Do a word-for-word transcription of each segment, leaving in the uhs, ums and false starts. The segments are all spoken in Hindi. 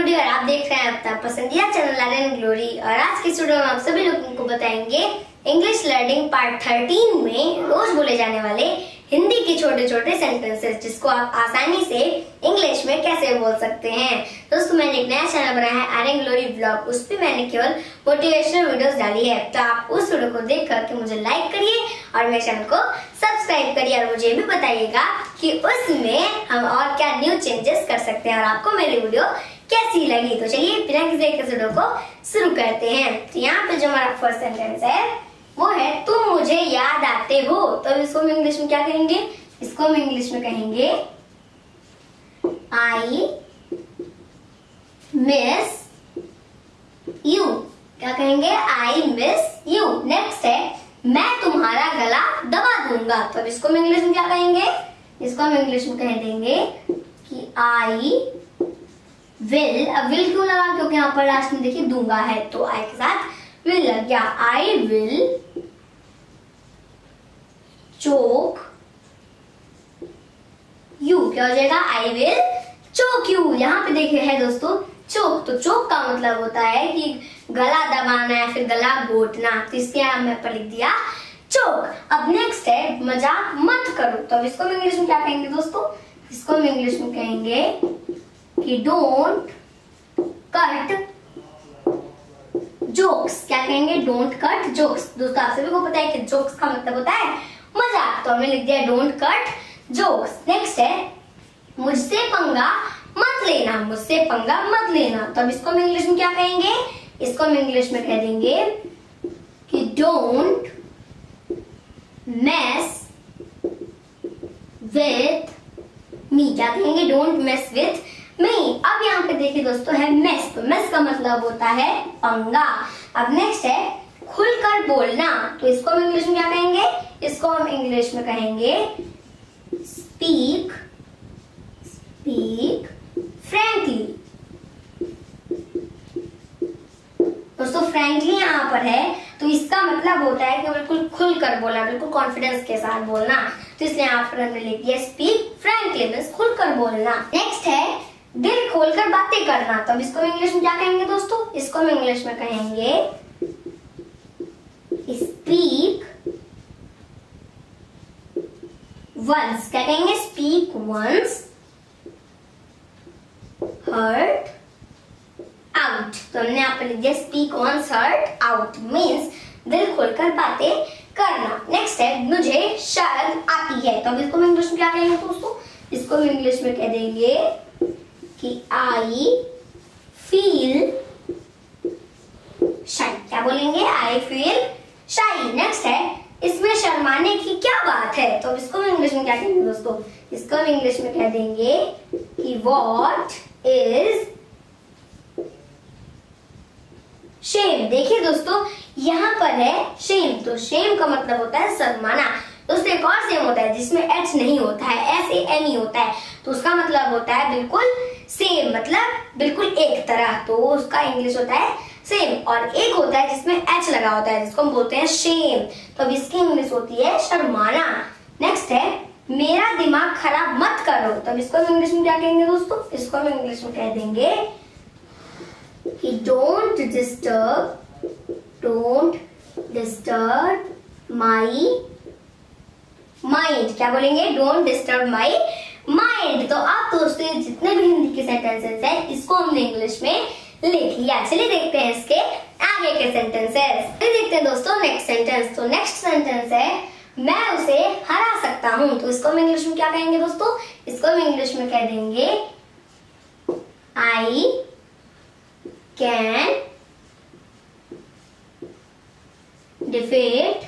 वीडियो और आप देख रहे हैं अपना पसंदीदा चैनल आर्यन ग्लोरी। और आज की वीडियो में आप सभी लोगों को बताएंगे इंग्लिश लर्निंग पार्ट थर्टीन में रोज बोले जाने वाले हिंदी के छोटे छोटे सेंटेंसेस, जिसको आप आसानी से इंग्लिश में कैसे बोल सकते हैं। दोस्तों, मैंने एक नया चैनल बनाया है आर्यन ग्लोरी ब्लॉग, उस पर मैंने केवल मोटिवेशनल वीडियोस डाली है। तो आप उस वीडियो को देख करके मुझे लाइक करिए और मेरे चैनल को सब्सक्राइब करिए और मुझे भी बताइएगा कि उसमें हम और क्या न्यू चेंजेस कर सकते हैं और आपको मेरी वीडियो कैसी लगी। तो चलिए बिना किसी एक वीडियो को शुरू करते हैं। तो यहाँ पे जो हमारा फर्स्ट सेंटेंस है वो है तुम मुझे याद आते हो। तो इसको हम इंग्लिश में क्या कहेंगे? इसको हम इंग्लिश में कहेंगे आई मिस यू। क्या कहेंगे? I miss you. नेक्स्ट है मैं तुम्हारा गला दबा दूंगा। तो अब इसको हम इंग्लिश में क्या कहेंगे? इसको हम इंग्लिश में कह देंगे कि आई विल। अब विल क्यों लगा? क्योंकि यहाँ पर लास्ट में देखिए दूंगा है, तो आई के साथ विल लग गया। I will choke you. क्या हो जाएगा? I will choke you. यहाँ पे देखिए है दोस्तों चोक, तो चोक का मतलब होता है कि गला दबाना या फिर गला घोटना। तो इसके यहाँ मैं पर लिख दिया चोक। अब नेक्स्ट है मजाक मत करो। तो अब इसको हम इंग्लिश में क्या कहेंगे दोस्तों? इसको हम इंग्लिश में कहेंगे कि डोंट कट जोक्स। क्या कहेंगे? Don't cut jokes. दोस्तों, आप सभी को पता है कि जोक्स का मतलब होता है मजाक, तो हमने लिख दिया डोंट कट जोक्स। नेक्स्ट है मुझसे पंगा मत लेना। मुझसे पंगा मत लेना। तो अब इसको हम इंग्लिश में क्या कहेंगे? इसको हम इंग्लिश में कह देंगे कि डोंट मेस विथ मी। क्या कहेंगे? Don't mess with me. अब यहाँ पे देखिए दोस्तों है मेस। तो मेस का मतलब होता है पंगा। अब नेक्स्ट है खुलकर बोलना। तो इसको हम इंग्लिश में क्या कहेंगे? इसको हम इंग्लिश में कहेंगे स्पीक स्पीक फ्रैंकली। दोस्तों फ्रैंकली यहाँ पर है तो इसका मतलब होता है कि बिल्कुल खुलकर बोलना, बिल्कुल कॉन्फिडेंस के साथ बोलना। तो इसलिए यहाँ पर हमने लिख दिया स्पीक फ्रैंकली, मींस खुलकर बोलना। नेक्स्ट है दिल खोलकर बातें करना। तो अब इसको इंग्लिश में क्या कहेंगे दोस्तों? इसको हम इंग्लिश में कहेंगे स्पीक वंस। क्या कहेंगे? Speak one's heart out. तो हमने यहाँ पे लिख दिया speak one's heart out, means दिल खोलकर बातें करना। नेक्स्ट है मुझे शर्म आती है। तो अब इसको हम इंग्लिश में क्या कहेंगे दोस्तों? इसको हम इंग्लिश में कह देंगे कि आई फील शाई। क्या बोलेंगे? आई फील शाई। नेक्स्ट है इसमें शर्माने की क्या बात है। तो इसको हम इंग्लिश में क्या कहेंगे दोस्तों? इसको हम इंग्लिश में कह देंगे कि व्हाट इज शेम। देखिए दोस्तों यहाँ पर है शेम, तो शेम का मतलब होता है शर्माना। दोस्तों एक और सेम होता है जिसमें एच नहीं होता है, एस ए एम ई होता है, तो उसका मतलब होता है बिल्कुल सेम, मतलब बिल्कुल एक तरह। तो उसका इंग्लिश होता है सेम। और एक होता है जिसमें एच लगा होता है जिसको हम बोलते हैं शेम, तो अब इसकी इंग्लिश होती है शर्माना। नेक्स्ट है मेरा दिमाग खराब मत करो। तो अब इसको हम इंग्लिश में क्या कहेंगे दोस्तों? इसको हम इंग्लिश में कह देंगे कि don't disturb don't disturb my mind. क्या बोलेंगे? Don't disturb my mind. तो आप दोस्तों जितने भी हिंदी के सेंटेंसेस हैं इसको हमने इंग्लिश में लिख लिया। चलिए देखते हैं इसके आगे के सेंटेंसेस। देखते हैं दोस्तों नेक्स्ट सेंटेंस। तो नेक्स्ट सेंटेंस है मैं उसे हरा सकता हूँ। तो इसको हम इंग्लिश में क्या कहेंगे दोस्तों? इसको हम इंग्लिश में कह देंगे आई कैन डिफीट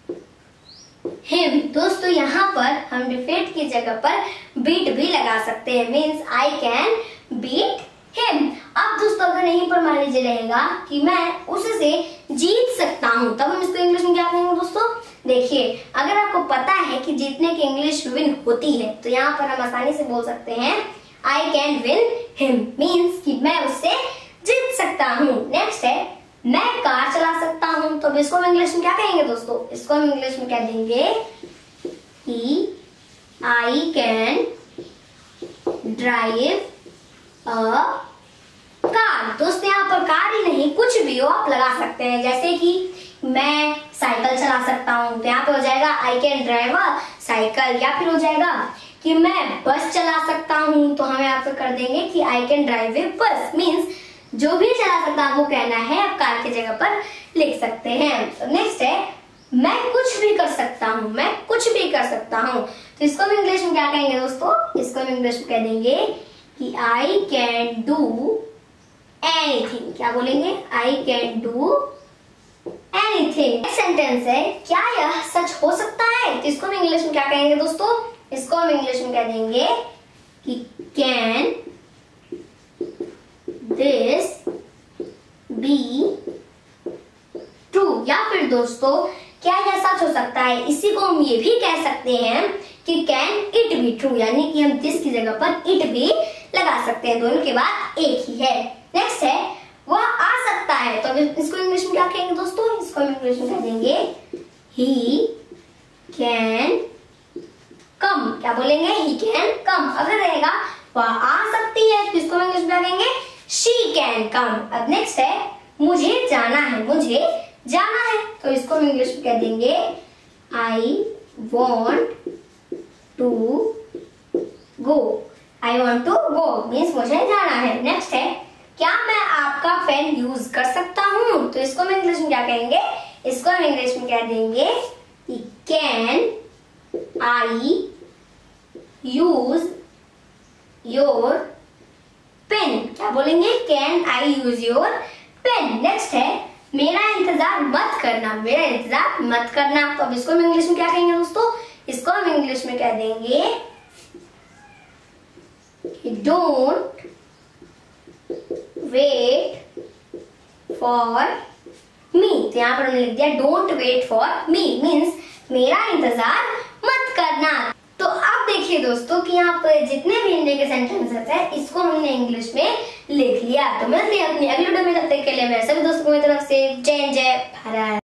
हिम। दोस्तों यहाँ पर हम डिफीट की जगह पर बीट भी लगा सकते हैं, means I can beat him. अब दोस्तों अगर यहीं पर मान लीजिए रहेगा कि मैं उससे जीत सकता हूँ, तब हम इसको इंग्लिश में क्या कहेंगे दोस्तों? देखिए अगर आपको पता है कि जीतने की इंग्लिश विन होती है तो यहाँ पर हम आसानी से बोल सकते हैं I can win him, means कि मैं उससे जीत सकता हूँ। नेक्स्ट है मैं कार चला सकता हूँ। तो इसको हम इंग्लिश में क्या कहेंगे दोस्तों? इसको हम इंग्लिश में कह देंगे कि आई कैन ड्राइव अ प्रकार ही नहीं, कुछ भी हो आप लगा सकते हैं। जैसे कि मैं साइकिल चला सकता हूँ, तो यहाँ पे हो जाएगा I can drive a cycle. या फिर हो जाएगा कि मैं बस चला सकता हूँ, तो हम यहाँ पे कर देंगे कि आई कैन ड्राइव ए बस। मीन्स जो भी चला सकता है आपको कहना है, आप कार की जगह पर लिख सकते हैं। नेक्स्ट है मैं कुछ भी कर सकता हूँ, मैं कुछ भी कर सकता हूँ। तो इसको हम इंग्लिश में क्या कहेंगे दोस्तों? इसको हम इंग्लिश में कह देंगे कि आई कैन डू एनीथिंग। क्या बोलेंगे? I can do anything. Sentence है क्या यह सच हो सकता है? तो इसको हम इंग्लिश में क्या कहेंगे दोस्तों? इसको हम इंग्लिश में कह देंगे कि कैन दिस बी ट्रू। या फिर दोस्तों क्या यह सच हो सकता है, इसी को हम ये भी कह सकते हैं कि कैन इट बी ट्रू, यानी कि हम दिस की जगह पर इट भी लगा सकते हैं, दोनों के बाद एक ही है। नेक्स्ट है वह आ सकता है। तो इसको इंग्लिश में क्या कहेंगे दोस्तों? इसको हम इंग्लिश में कह देंगे ही कैन कम। क्या बोलेंगे? He can come. अगर रहेगा वह आ सकती है, तो इसको हम इंग्लिश में क्या कहेंगे? She can come. अब नेक्स्ट है मुझे जाना है, मुझे जाना है, तो इसको हम इंग्लिश में कह देंगे I want to go. I want to go means मुझे जाना है। नेक्स्ट है क्या मैं आपका पेन यूज कर सकता हूँ? तो इसको हम इंग्लिश में क्या कहेंगे? इसको हम इंग्लिश में कह देंगे कि can I use your pen. क्या बोलेंगे? Can I use your pen. Next है मेरा इंतजार मत करना, मेरा इंतजार मत करना। तो अब इसको हम इंग्लिश में क्या कहेंगे दोस्तों? इसको हम इंग्लिश में कह देंगे डोंट वेट फॉर मी। तो यहाँ पर हमने लिख दिया don't wait for me means मेरा इंतजार मत करना। तो अब देखिए दोस्तों कि यहाँ पर जितने भी हिंदी के सेंटेंसेस है इसको हमने इंग्लिश में लिख लिया। तो मैं अपनी अगली वीडियो में तब तक के लिए मेरे सभी दोस्तों की तरफ से जय जय भारत।